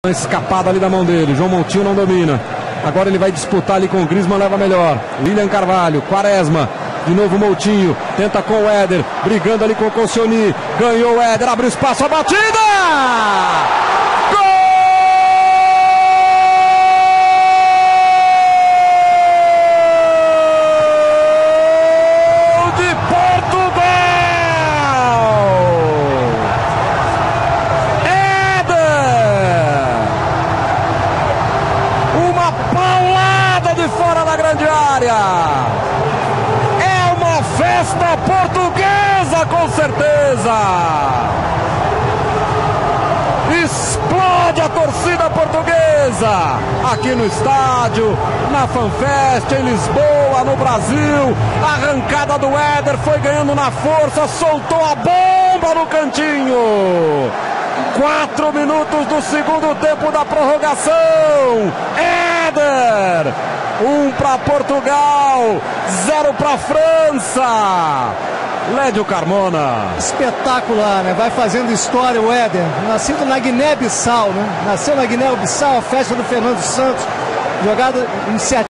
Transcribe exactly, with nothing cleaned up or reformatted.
Escapada ali da mão dele, João Moutinho não domina. Agora ele vai disputar ali com o Griezmann, leva melhor. William Carvalho, Quaresma, de novo Moutinho, tenta com o Éder, brigando ali com o Koscielny. Ganhou o Éder, abre espaço, a batida! Fora da grande área, é uma festa portuguesa, com certeza. Explode a torcida portuguesa aqui no estádio, na FanFest em Lisboa, no Brasil. A arrancada do Éder foi ganhando na força, soltou a bomba no cantinho. Quatro minutos do segundo tempo da prorrogação. Éder, um para Portugal, zero para França. Lédio Carmona. Espetacular, né? Vai fazendo história o Éder. Nascido na Guiné-Bissau, né? Nasceu na Guiné-Bissau, a festa do Fernando Santos. Jogada iniciativa.